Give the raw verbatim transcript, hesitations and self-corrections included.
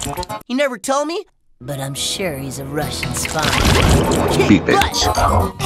He never told me, but I'm sure he's a Russian spy. Keep it.